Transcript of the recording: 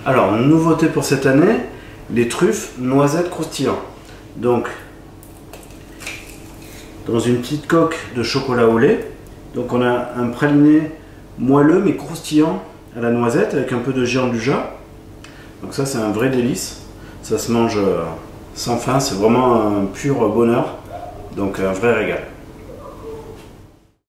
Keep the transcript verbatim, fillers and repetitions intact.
Alors, nouveauté pour cette année, les truffes noisettes croustillantes. Donc, dans une petite coque de chocolat au lait. Donc on a un praliné moelleux mais croustillant à la noisette avec un peu de gianduja. Donc ça c'est un vrai délice. Ça se mange sans fin, c'est vraiment un pur bonheur. Donc un vrai régal.